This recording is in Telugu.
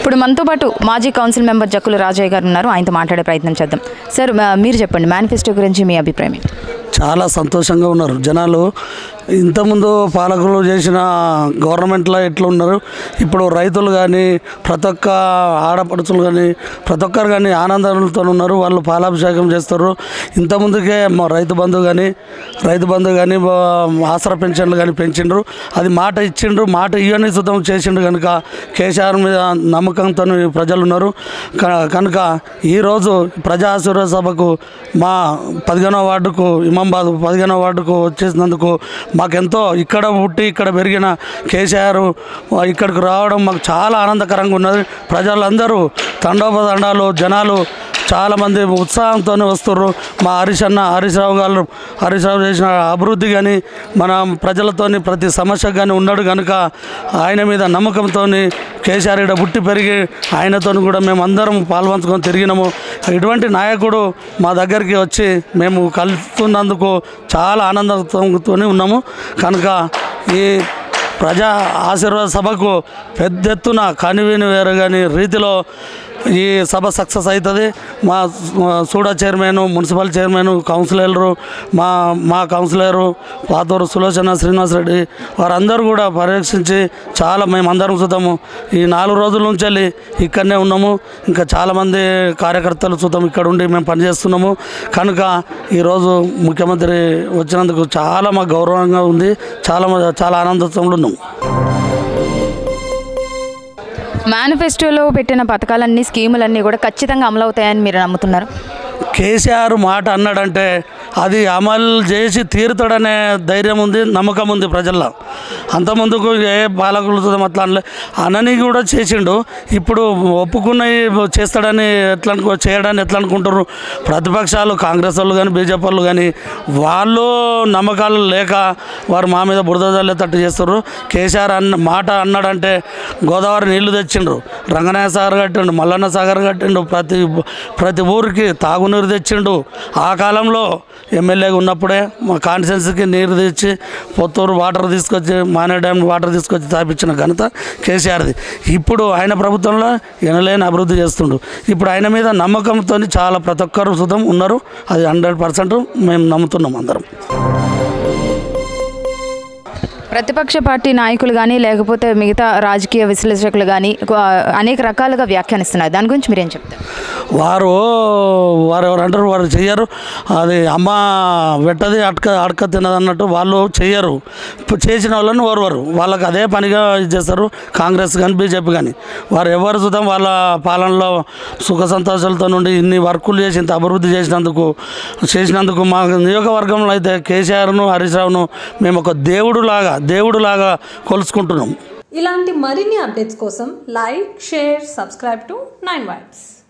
ఇప్పుడు మనతో పాటు మాజీ కౌన్సిల్ మెంబర్ జక్కుల రాజయ్య గారు ఉన్నారు. ఆయనతో మాట్లాడే ప్రయత్నం చేద్దాం. సార్, మీరు చెప్పండి, మేనిఫెస్టో గురించి మీ అభిప్రాయం. చాలా సంతోషంగా ఉన్నారు జనాలు. ఇంతకుముందు పాలకులు చేసిన గవర్నమెంట్లో ఎట్లా ఉన్నారు, ఇప్పుడు రైతులు కానీ ప్రతి ఒక్క ఆడపడుచులు కానీ ప్రతి ఒక్కరు కానీ ఆనందంతో ఉన్నారు. వాళ్ళు పాలాభిషేకం చేస్తారు. ఇంతకుముందుకే రైతు బంధు కానీ ఆసరా పెన్షన్లు కానీ పెంచిండ్రు. అది మాట ఇచ్చిండ్రు, మాట ఇవన్నీ శుద్ధం చేసిండ్రు. కనుక కేసీఆర్ మీద నమ్మకంతో ప్రజలు ఉన్నారు. కనుక ఈరోజు ప్రజా ఆశీర్వాద సభకు మా 15వ వార్డుకు ఇమాంబాద్ 15వ వార్డుకు వచ్చేసినందుకు మాకెంతో, ఇక్కడ పుట్టి ఇక్కడ పెరిగిన కేసీఆర్ ఇక్కడికి రావడం మాకు చాలా ఆనందకరంగా ఉన్నది. ప్రజలందరూ తండోపతండాలు జనాలు చాలామంది ఉత్సాహంతో వస్తున్నారు. మా హరీష్ రావు చేసిన అభివృద్ధి కానీ మన ప్రజలతోని ప్రతి సమస్యకు కానీ ఉన్నాడు. కనుక ఆయన మీద నమ్మకంతో కేసీఆర్ ఇక్కడ పుట్టి పెరిగి ఆయనతో కూడా మేము అందరం పాల్పంచుకొని తిరిగినాము. ఇటువంటి నాయకుడు మా దగ్గరికి వచ్చి మేము కలుస్తున్నందుకు చాలా ఆనందంతో ఉన్నాము. కనుక ఈ ప్రజా ఆశీర్వాద సభకు పెద్ద ఎత్తున కనివిని వేరు కానీ రీతిలో ఈ సభ సక్సెస్ అవుతుంది. మా సూడా చైర్మన్, మున్సిపల్ చైర్మన్, కౌన్సిలర్లు, మా కౌన్సిలరు పాతూరు సులోచన శ్రీనివాస్ రెడ్డి వారందరూ కూడా పర్యవేక్షించి చాలా మేమందరం చూద్దాము. ఈ 4 రోజుల నుంచి వెళ్ళి ఇక్కడనే ఉన్నాము. ఇంకా చాలామంది కార్యకర్తలు చూద్దాం ఇక్కడ ఉండి మేము పనిచేస్తున్నాము. కనుక ఈరోజు ముఖ్యమంత్రి వచ్చినందుకు చాలా మాకు గౌరవంగా ఉంది. చాలా ఆనందంతో ఉన్నాము. మేనిఫెస్టోలో పెట్టిన పథకాలన్నీ, స్కీములన్నీ కూడా ఖచ్చితంగా అమలు అవుతాయని మీరు నమ్ముతున్నారు? కేసీఆర్ మాట అన్నాడంటే అది అమలు చేసి తీరుతాడనే ధైర్యం ఉంది, నమ్మకం ఉంది ప్రజల్లో. అంతకుముందుకు ఏ పాలకులు అట్లా అనని కూడా చేసిండు. ఇప్పుడు ఒప్పుకున్నవి చేస్తాడని చేయడాన్ని ఎట్లా అనుకుంటారు ప్రతిపక్షాలు, కాంగ్రెస్ వాళ్ళు కానీ బీజేపీ వాళ్ళు కానీ. వాళ్ళు నమ్మకాలు లేక వారు మా మీద బురద జల్లేటట్టు చేస్తారు. కేసీఆర్ మాట అన్నాడంటే గోదావరి నీళ్లు తెచ్చిండ్రు, రంగనాయ సాగర్ కట్టిండు, మల్లన్న సాగర్ కట్టిండు, ప్రతి ఊరికి తాగునీరు తెచ్చిండు. ఆ కాలంలో ఎమ్మెల్యేగా ఉన్నప్పుడే మా కాన్స్టిట్యున్సీకి నీరు తెచ్చి పొత్తూరు వాటర్ తీసుకొచ్చి మానే డ్యామ్ వాటర్ తీసుకొచ్చి తాపించిన ఘనత కేసీఆర్ది. ఇప్పుడు ఆయన ప్రభుత్వంలో ఎనలేని అభివృద్ధి చేస్తుండు. ఇప్పుడు ఆయన మీద నమ్మకంతో చాలా ప్రతి ఒక్కరు సుతం ఉన్నారు. అది 100% మేము నమ్ముతున్నాం అందరం. ప్రతిపక్ష పార్టీ నాయకులు కానీ లేకపోతే మిగతా రాజకీయ విశ్లేషకులు కానీ అనేక రకాలుగా వ్యాఖ్యానిస్తున్నారు. దాని గురించి మీరేం చెప్తారు? వారు ఎవరంటారు, వారు చెయ్యరు. అది అమ్మ పెట్టది అడక తినది అన్నట్టు వాళ్ళు చెయ్యరు. చేసిన వాళ్ళని వాళ్ళకి అదే పనిగా చేస్తారు. కాంగ్రెస్ కానీ బీజేపీ కానీ వారు ఎవరు చూద్దాం వాళ్ళ పాలనలో సుఖ సంతోషాలతో నుండి ఇన్ని వర్కులు చేసి ఇంత అభివృద్ధి చేసినందుకు మా నియోజకవర్గంలో అయితే కేసీఆర్ను హరీష్ రావును మేము ఒక దేవుడులాగా కొలుసుకుంటున్నాం. ఇలాంటి మరిన్ని అప్డేట్స్ కోసం like, share, subscribe to 9 Vibes.